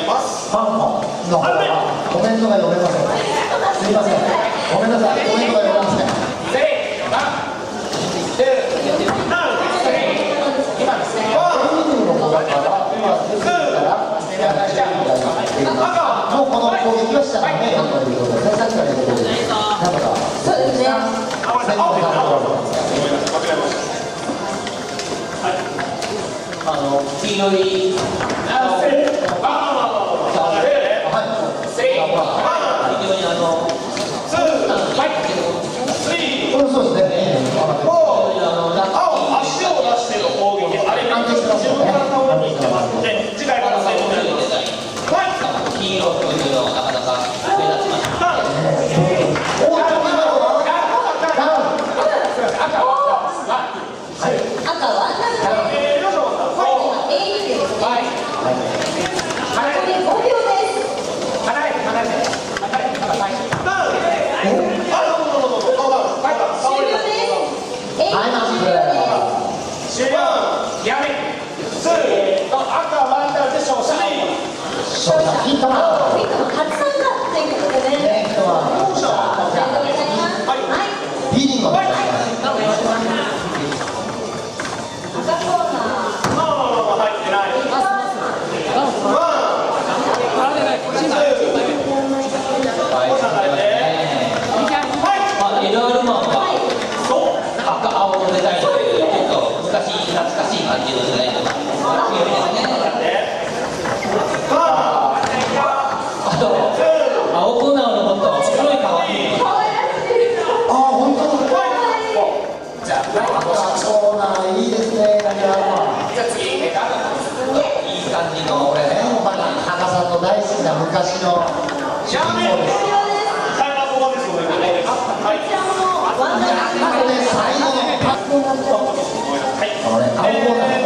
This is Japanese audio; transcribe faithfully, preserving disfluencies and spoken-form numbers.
ます。 ファンフォンの方はコメントが読めません。すいません。ごめんなさい。コメントが読めません。もうこの攻撃はしたらね、やっぱりさっきから言うとおり、なんとかそうですね。 あの黄色いそうですね。 青、足を出しての攻撃、あれ、自分から倒れに行ってますので、次回から成功になります。 黄色というのはなかなか目立ちます。 ヒットマン。ヒットマン初参加ということでね。ヒットマン。ビーリング。赤コーナー。入ってない。 いろいろな赤青のデザインというちょっと昔懐かしい感じのデザインとか強いですね。青コーナーのもっと白い皮。 あ、本当に。じゃあ、赤コーナーいいですね。じゃあ次、いい感じの俺ね。 羽賀さんの大好きな昔の主人公です。最後のパックを持つと、このね、青コーナー。